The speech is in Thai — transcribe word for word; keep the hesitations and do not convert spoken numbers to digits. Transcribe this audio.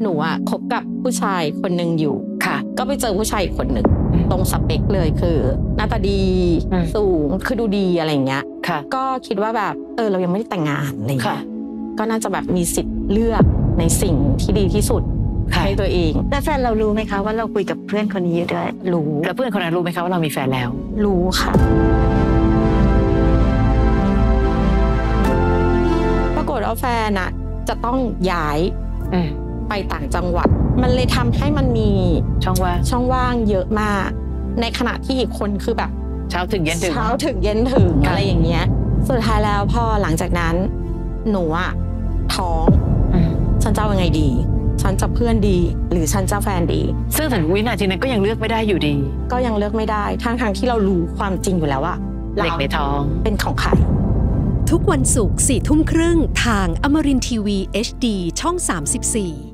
หนูอะคบกับผู้ชายคนหนึ่งอยู่ค่ะก็ไปเจอผู้ชายอีกคนหนึ่งตรงสเปคเลยคือหน้าตาดีสูงคือดูดีอะไรเงี้ยก็คิดว่าแบบเออเรายังไม่ได้แต่งงานอะไรเงี้ยก็น่าจะแบบมีสิทธิ์เลือกในสิ่งที่ดีที่สุดให้ตัวเองแล้วแฟนเรารู้ไหมคะว่าเราคุยกับเพื่อนคนนี้อยู่ด้วยรู้แล้วเพื่อนคนนั้นรู้ไหมคะว่าเรามีแฟนแล้วรู้ค่ะปรากฏว่าแฟนอะจะต้องย้ายไปต่างจังหวัดมันเลยทำให้มันมีช่องว่างช่องว่างเยอะมากในขณะที่อีกคนคือแบบเช้าถึงเย็นถึงเช้าถึงเย็นถึงอะไรอย่างเงี้ยสุดท้ายแล้วพอหลังจากนั้นหนูอะท้องฉันจะยังไงดีฉันจะเพื่อนดีหรือฉันจะแฟนดีซึ่งถึงวินาทีนั้นก็ยังเลือกไม่ได้อยู่ดีก็ยังเลือกไม่ได้ทั้งทางที่เรารู้ความจริงอยู่แล้วว่าเด็กในท้องเป็นของใครทุกวันศุกร์สี่ทุ่มครึ่งทางอมรินทร์ทีวี เอช ดี ช่องสามสิบสี่